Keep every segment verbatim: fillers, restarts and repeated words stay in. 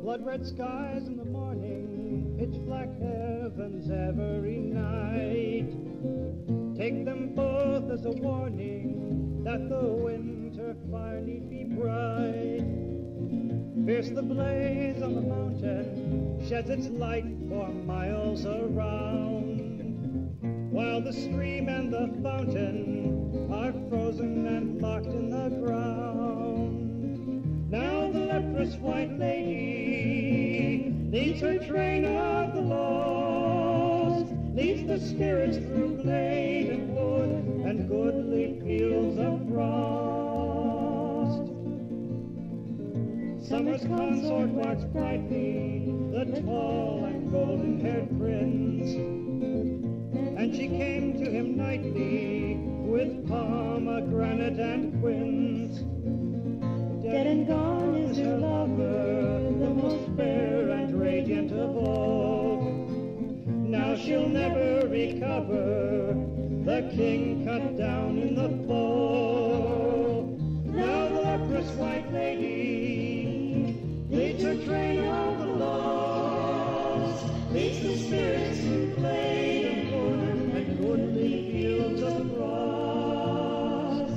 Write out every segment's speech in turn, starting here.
Blood-red skies in the morning, pitch-black heavens every night. Take them both as a warning that the winter fire need be bright. Fierce the blaze on the mountain sheds its light for miles around, while the stream and the fountain are frozen and locked in the ground. Now the leprous white lady leads her train of the lost, leads the spirits through glade and wood and goodly fields of frost. Summer's consort marks brightly the tall and golden-haired prince, and she came to him nightly with pomegranate and quince. Dead and gone is her lover, the most fair and radiant of all. Now she'll never recover, the king cut down in the fall. Now the leprous white lady leads her train of the lost, leads the spirits through glade and wood and goodly fields of frost.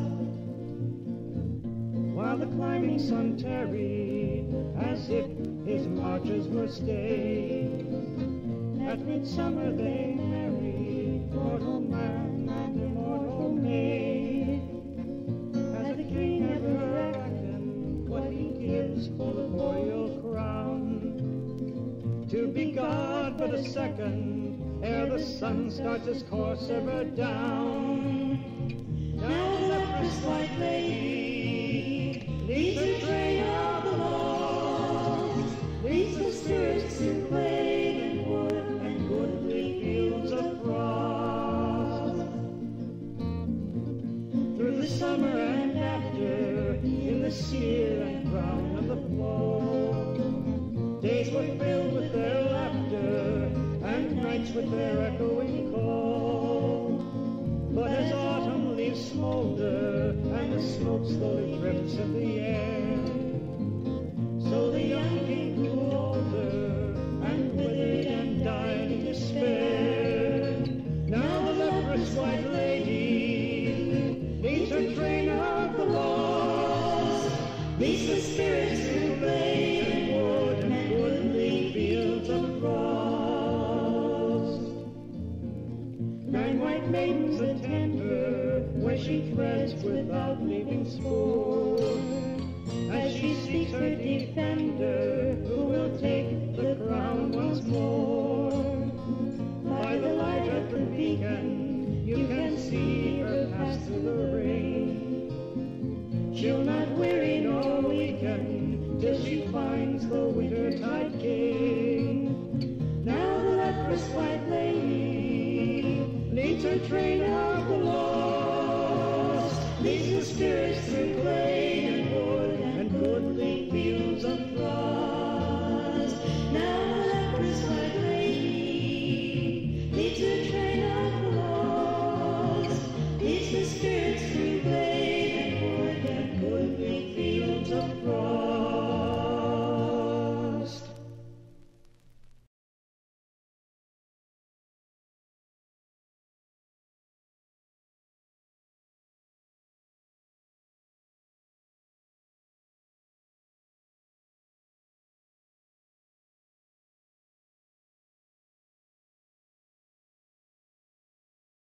While the climbing sun tarried, as if his marches were stayed, at midsummer they married, mortal man and immortal maid. Has the king ever reckoned what he gives for the boreal crown? To be God but a second, ere the sun starts his course ever down. Now the leprous white lady leads the train of the lost, leads the spirits through glade and wood and goodly fields of frost. Through the summer and after, in the sere and brown of the fall, days were filled with their laughter and nights with their echoing call. But as autumn leaves smolder and the smoke slowly drifts in the air, so the young king grew older and withered and died in despair. Now the leprous white lady leads her train of the lost, leads the spirits through glade and wood and goodly fields of frost. Nine white maidens attend her where she treads without leaving spoor, as she seeks her defender who will take the crown once more. By the light of the beacon you can see her pass through the rain. She'll not weary nor weaken till she finds the wintertide king. Now the leprous white lady leads her train of the lost, leads the spirits through glade and wood and goodly fields of